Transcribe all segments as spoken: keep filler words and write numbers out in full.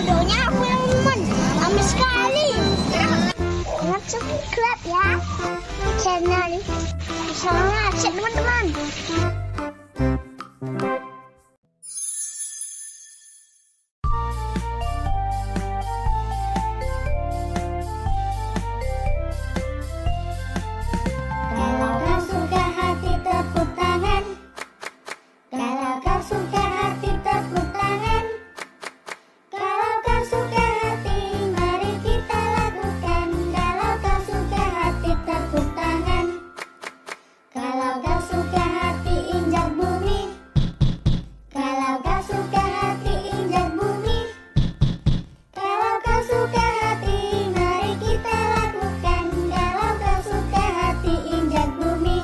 Jodohnya aku yang nemen. Amin sekali. Ingat subscribe ya channel ini. Soalnya asik teman-teman. Kalau kau suka hati tepuk tangan. Kalau kau suka hati tepuk tangan. Kalau kau suka hati mari kita lakukan. Kalau kau suka hati tepuk tangan. Kalau kau suka hati injak bumi. Kalau kau suka hati injak bumi. Kalau kau suka hati mari kita lakukan. Kalau kau suka hati injak bumi.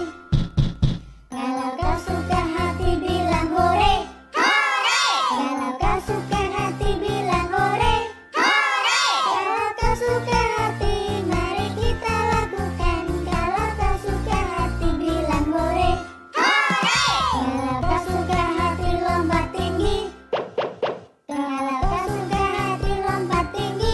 Kalau kau suka hati bilang hore. Hore. Kalau kau suka hati bilang hore. Hore. Kalau kau suka hati mari kita lakukan. Kalau kau suka hati bilang hore. Hore. Kalau kau suka hati lompat tinggi. Kalau kau suka hati lompat tinggi.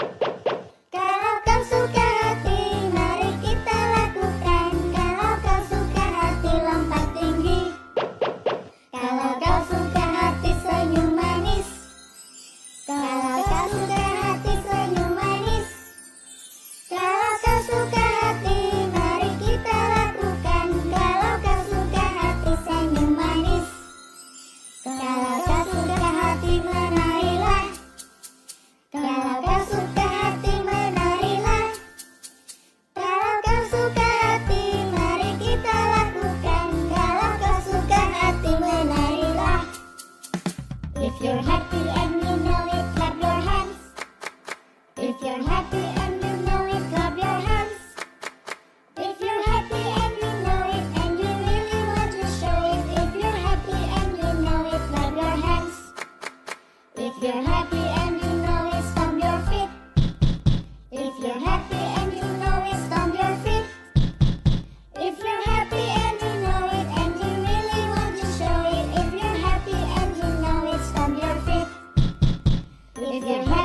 Kalau kau suka hati mari kita lakukan. Kalau kau suka hati lompat tinggi. Kalau kau suka hati senyum manis. Kalau kau suka hati senyum manis. Kalau kau suka hati mari kita lakukan. Kalau kau suka hati senyum manis. Kalau kau suka hati menarilah. Kalau kau suka hati menarilah. Kalau kau suka hati mari kita lakukan. Kalau kau suka hati menarilah. If you're happy and you know it, clap your hands. If you're happy and you know it, clap your hands. If you're happy and you know it and you really want to show it. If you're happy and you know it, clap your hands. If you're happy and you know it, stomp your feet. If you're happy and you know it, stomp your feet. If you're happy and you know it and you really want to show it. If you're happy and you know it, stomp your feet. If you're happy